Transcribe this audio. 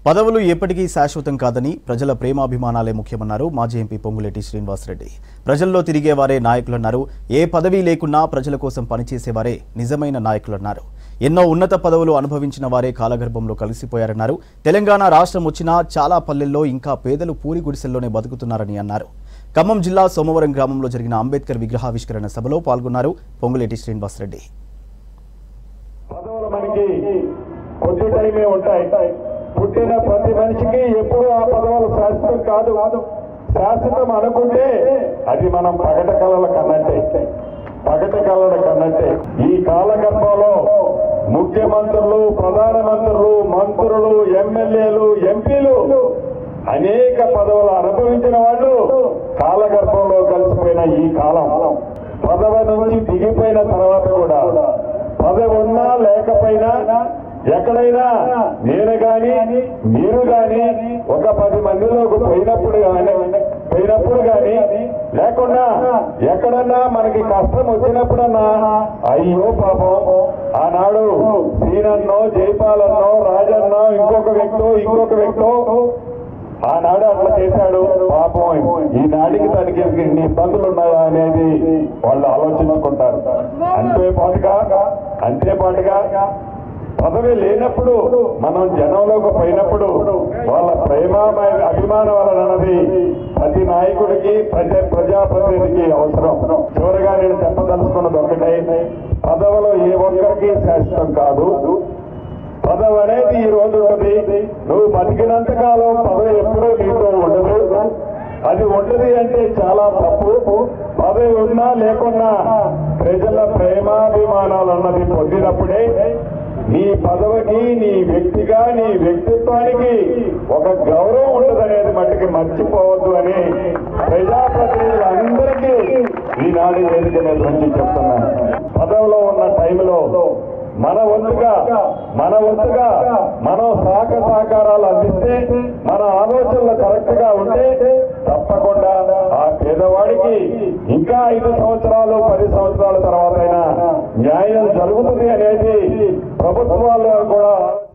పదవులు ఎప్పటికీ శాశ్వతం కాదని ప్రజల ప్రేమాభిమానాలే ముఖ్యమన్నారు మాజీ ఎంపీ పొంగులేటి శ్రీనివాసరెడ్డి. ప్రజల్లో తిరిగేవారే నాయకులన్నారు. ఏ పదవి లేకున్నా ప్రజల కోసం పనిచేసేవారే నిజమైన నాయకులన్నారు. ఎన్నో ఉన్నత పదవులు అనుభవించిన వారే కాలగర్భంలో కలిసిపోయారన్నారు. తెలంగాణ రాష్ట్రం వచ్చినా చాలా పల్లెల్లో ఇంకా పేదలు పూరి గుడిసెల్లోనే బతుకుతున్నారని అన్నారు. ఖమ్మం జిల్లా సోమవరం గ్రామంలో జరిగిన అంబేద్కర్ విగ్రహావిష్కరణ సభలో పాల్గొన్నారు పొంగులేటి శ్రీనివాసరెడ్డి. పుట్టిన ప్రతి మనిషికి ఎప్పుడు ఆ పదవులు శాశ్వతం కాదు. శాశ్వతం అనుకుంటే అది మనం పగట కళల కన్నట్టే. ఈ కాలగర్భంలో ముఖ్యమంత్రులు, ప్రధానమంత్రులు, మంత్రులు, ఎమ్మెల్యేలు, ఎంపీలు అనేక పదవులు అనుభవించిన వాళ్ళు కాలగర్భంలో కలిసిపోయిన ఈ కాలం. పదవి నుంచి దిగిపోయిన తర్వాత కూడా పదవి ఉన్నా లేకపోయినా ఎక్కడైనా నేను గాని మీరు గాని ఒక 10 మందిలోకి పోయినప్పుడు గాని లేకుండా ఎక్కడన్నా మనకి కష్టం వచ్చినప్పుడన్నా అయ్యో పాపం ఆనాడు శ్రీనన్నో, జైపాలన్నో, రాజన్నో, ఇంకొక వ్యక్తో ఆనాడు అట్లా చేశాడు పాపం, ఈనాడికి తనకి ఎన్ని ఇబ్బందులు ఉన్నాయా అనేది వాళ్ళు ఆలోచించుకుంటారు. అంతేపాటుగా పదవి లేనప్పుడు మనం జనంలోకి పోయినప్పుడు వాళ్ళ అభిమానం వలనన్నది ప్రతి నాయకుడికి ప్రజాప్రతినిధికి అవసరం. చివరిగా నేను చెప్పదలుచుకున్నది ఒకటే, పదవులు ఏ ఒక్కరికి శాశ్వతం కాదు. పదవి అనేది ఈ రోజు ఉంటుంది. నువ్వు బతికినంత కాలం పదవి ఎప్పుడూ నీతో ఉండదు. అది ఉండదు అంటే చాలా తప్పు. పదవి ఉన్నా లేకున్నా ప్రజల ప్రేమాభిమానాలు అన్నది పొందినప్పుడే నీ పదవికి, నీ వ్యక్తిగా, నీ వ్యక్తిత్వానికి ఒక గౌరవం ఉండదనేది మట్టికి మర్చిపోవద్దు అని ప్రజాప్రతినిధులందరికీ ఈనాడు వేదిక మీద నుంచి చెప్తున్నాను. పదవిలో ఉన్న టైంలో మన వంతుగా మనం సహకారాలు అందిస్తే, మన ఆలోచనలు కరెక్ట్ గా ఉంటే తప్పకుండా ఆ పేదవాడికి ఇంకా 5 సంవత్సరాలు 10 సంవత్సరాల తర్వాత అయినా న్యాయం జరుగుతుంది అనేది ప్రభుత్వాలు కూడా